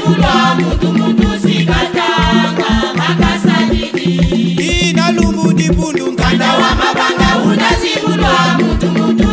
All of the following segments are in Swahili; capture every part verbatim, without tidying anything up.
zibulwa mutu mutu sikatanga makasadiki. Ina lumbu di pundu Kanda wa mabanga unazibulwa mutu mutu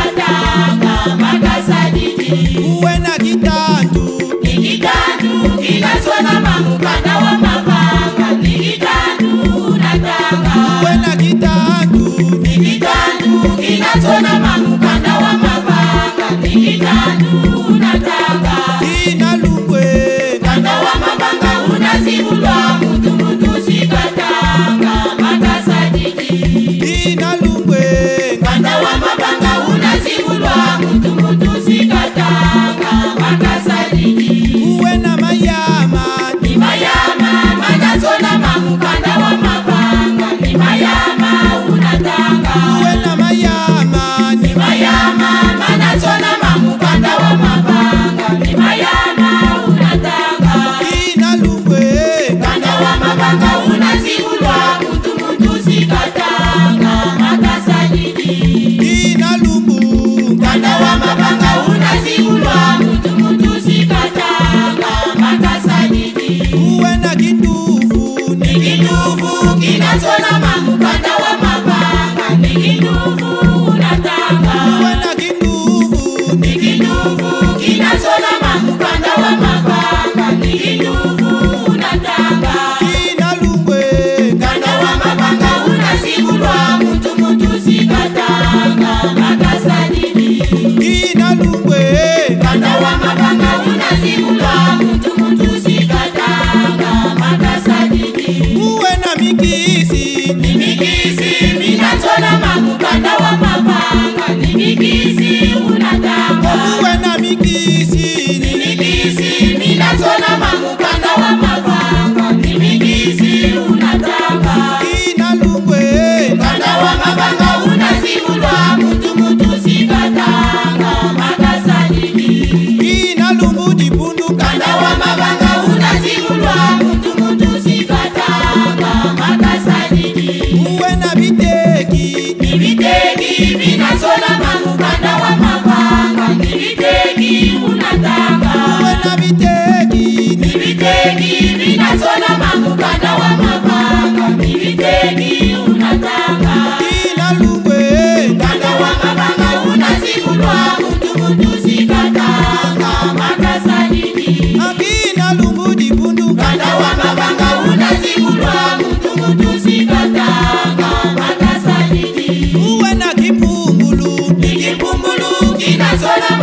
sikatanga makasadiki. uwe na kitandu Nikitandu kinasona mamu kanda wa mabanga. Nikitandu unatanga. uwe na kitandu Nikitandu kinasona mamu kanda wa mabanga. Nikitandu unatanga. ina lumbwe Kanda wa mabanga unazibulwa mutu mutu sikatanga makasadiki. ina lumbwe Kanda wa mabanga unazibulwa mutu mutu sikatanga makasadiki. uwe na mayama Ni mayama manazona mamu kanda wa mabanga. Ni mayama unatanga. uwe na mayama Ni mayama manazona mamu kanda wa mabanga. Ni mayama unatanga. ina lumbwe Kanda wa mabanga unazibulwa mutu mutu sikatanga makasadiki. ina lumbu Kanda wa mabanga unazibulwa mutu mutu sikatanga makasadiki. uwe na kitufu Ni kinduvu kinasona mamu kanda wa mabanga. Ni kinduvu unatanga. uwe na kitufu Ni kinduvu kinasona mamu kanda wa mabanga. Ni kinduvu unatanga. ina lumbwe Kanda wa mabanga unazibulwa mutu mutu sikatanga makasadiki. ina lumbwe Kanda wa mabanga unazibulwa mutu mutu sikatanga makasadiki. uwe na mikisi Ni mikisi minatona mamu kanda wa mabanga. Ni mikisi unatanga. uwe na mikisi Ni mikisi minatona mamu kanda wa mabanga. Ni mikisi unatanga. ina lumbwe Kanda wa mabanga unazibulwa mutu mutu sikatanga makasadiki. ina lumbu di pundu Kanda wa mabanga unazibulwa mutu mutu sikatanga makasadiki. uwe na biteki Ni viteki vinasona mamu kanda wa mabanga. Ni viteki unatanga. uwe na biteki Ni viteki vinasona mamu kanda wa mabanga. Ni viteki unatanga. ina lumbwe Kanda wa mabanga unazibulwa mutu mutu sikatanga makasadiki. akina lumbu di pundu Kanda wa mabanga unazibulwa mutu mutu sikatanga makasadiki. uwe na kipumbulu Ni kipumbulu kinasona